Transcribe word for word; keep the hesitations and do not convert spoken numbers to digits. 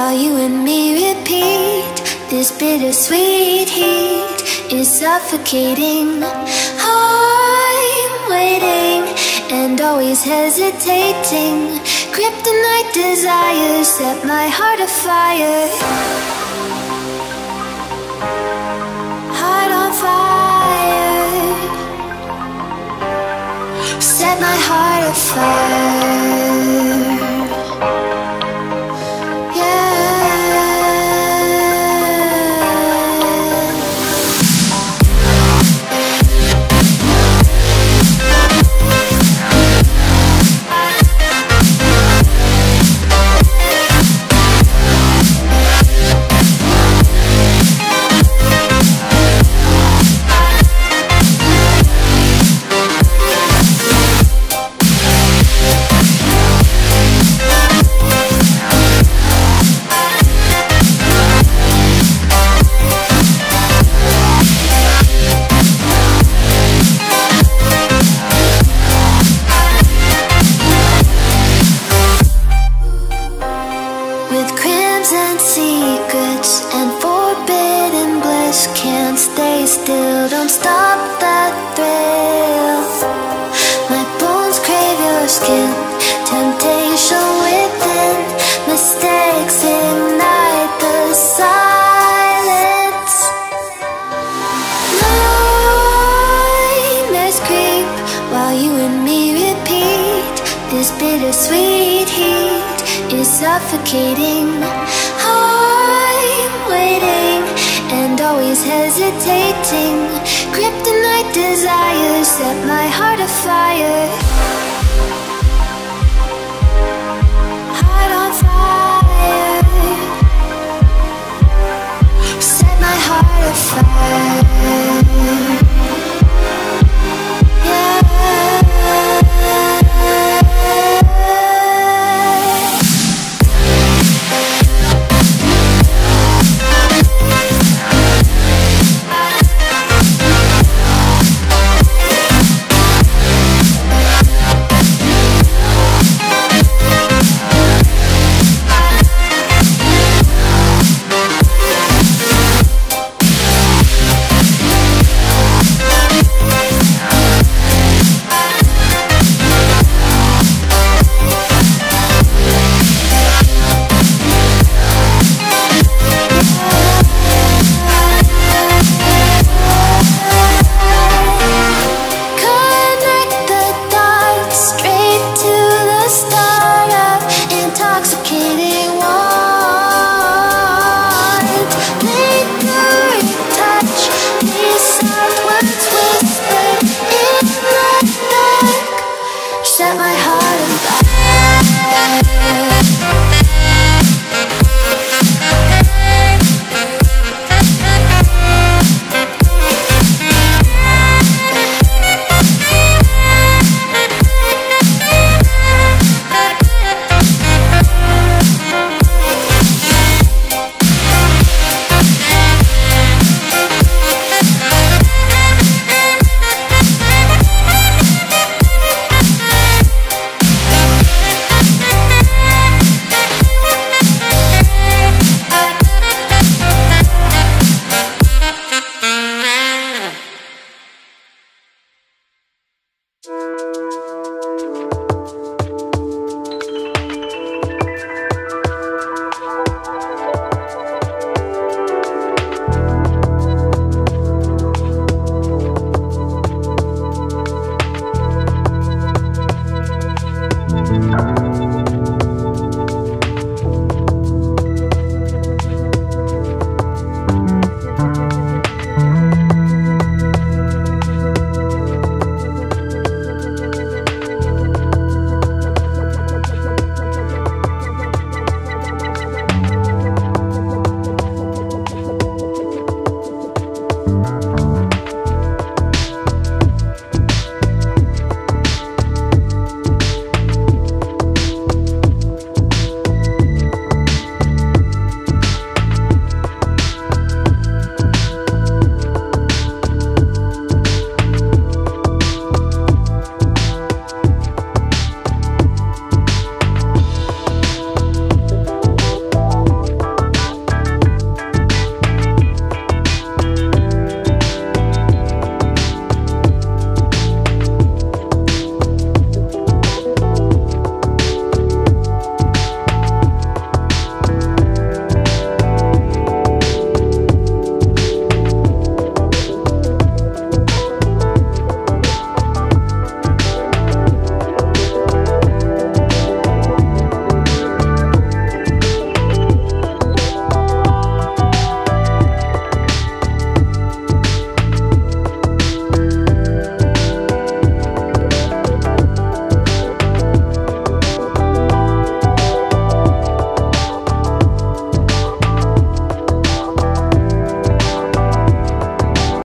while you and me repeat. This bittersweet heat is suffocating. I'm waiting and always hesitating. Kryptonite desires set my heart afire. Heart on fire. Set my heart afire. With crimson secrets and forbidden bliss, can't stay still, don't stop that thrill. My bones crave your skin, temptation within, mistakes ignite the silence. Nightmares creep while you and me repeat. This bittersweet heat is suffocating. I'm waiting and always hesitating. Kryptonite desires set my heart afire.